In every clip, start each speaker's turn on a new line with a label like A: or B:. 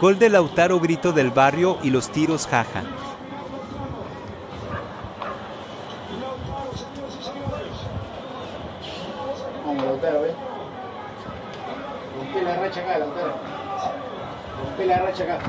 A: Gol de Lautaro, grito del barrio y los tiros, jaja.
B: Vamos, Lautaro, ¿ves? Rompí la racha acá, Lautaro. Rompí la racha acá.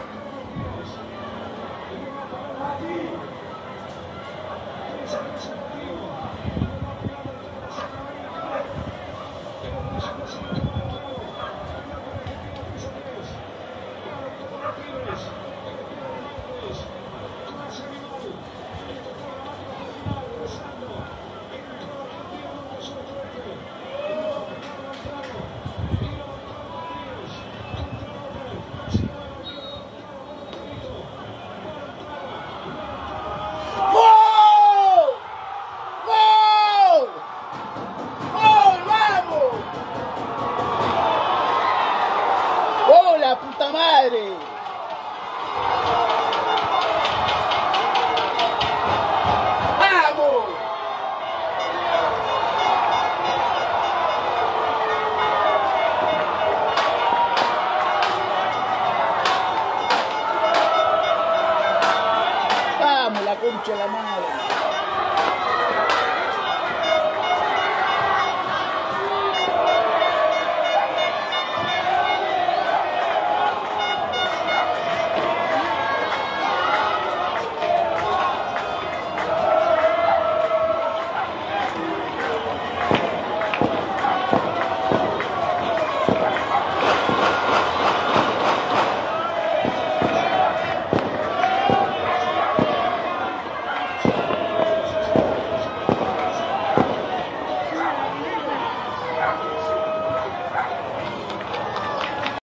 B: ¡La puta madre! ¡Vamos! ¡Vamos, la concha de la madre!